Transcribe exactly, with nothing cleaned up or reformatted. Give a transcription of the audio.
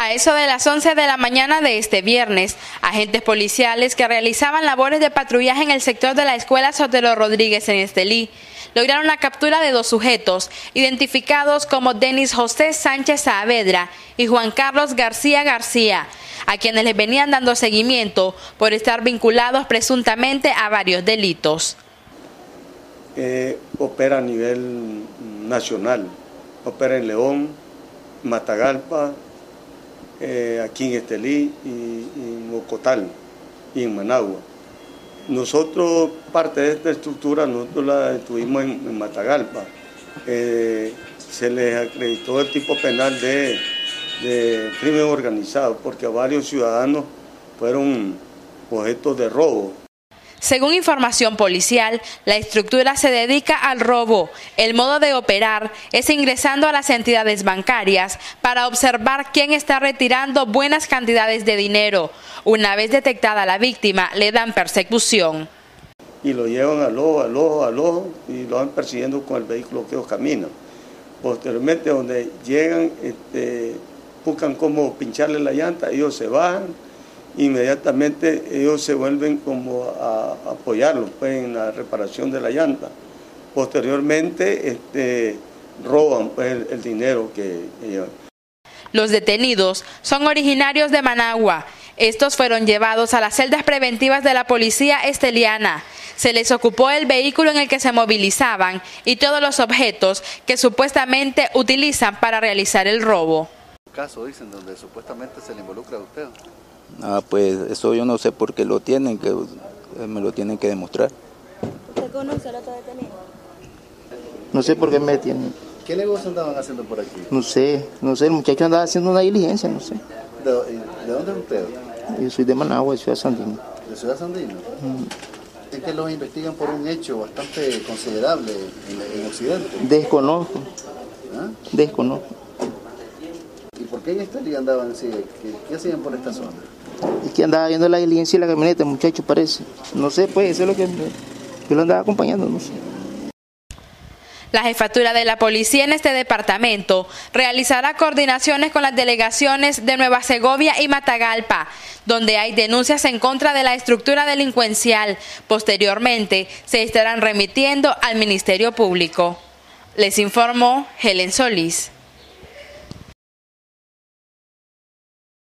A eso de las once de la mañana de este viernes, agentes policiales que realizaban labores de patrullaje en el sector de la escuela Sotero Rodríguez en Estelí lograron la captura de dos sujetos, identificados como Denis José Sánchez Saavedra y Juan Carlos García García, a quienes les venían dando seguimiento por estar vinculados presuntamente a varios delitos. Eh, opera a nivel nacional, opera en León, Matagalpa, eh, aquí en Estelí y, y en Mocotal y en Managua. Nosotros, parte de esta estructura, nosotros la tuvimos en, en Matagalpa. Eh, se les acreditó el tipo penal de, de crimen organizado, porque varios ciudadanos fueron objetos de robo. Según información policial, la estructura se dedica al robo. El modo de operar es ingresando a las entidades bancarias para observar quién está retirando buenas cantidades de dinero. Una vez detectada la víctima, le dan persecución. Y lo llevan al ojo, al ojo, al ojo, y lo van persiguiendo con el vehículo que ellos caminan. Posteriormente, donde llegan, este, buscan cómo pincharle la llanta, ellos se bajan. Inmediatamente ellos se vuelven como a, a apoyarlos pues, en la reparación de la llanta. Posteriormente este, roban pues, el, el dinero que, que llevan. Los detenidos son originarios de Managua. Estos fueron llevados a las celdas preventivas de la policía esteliana. Se les ocupó el vehículo en el que se movilizaban y todos los objetos que supuestamente utilizan para realizar el robo. Caso, dicen, donde supuestamente se le involucra a usted. Ah, pues eso yo no sé por qué lo tienen, que me lo tienen que demostrar. ¿Usted conoce al otro detenido? No sé por qué me detienen. ¿Qué negocio andaban haciendo por aquí? No sé, no sé, el muchacho andaba haciendo una diligencia, no sé. ¿De, de dónde es usted? Yo soy de Managua, de Ciudad Sandino. ¿De Ciudad Sandino? Mm. Es que los investigan por un hecho bastante considerable en, en Occidente. Desconozco. ¿Ah? Desconozco. ¿Y por qué en esta liga andaban así? ¿Qué, qué hacían por esta zona? Es que andaba viendo la diligencia y la camioneta, muchacho, parece. No sé, pues, eso es lo que me, yo lo andaba acompañando, no sé. La jefatura de la policía en este departamento realizará coordinaciones con las delegaciones de Nueva Segovia y Matagalpa, donde hay denuncias en contra de la estructura delincuencial. Posteriormente, se estarán remitiendo al Ministerio Público. Les informó Helen Solís.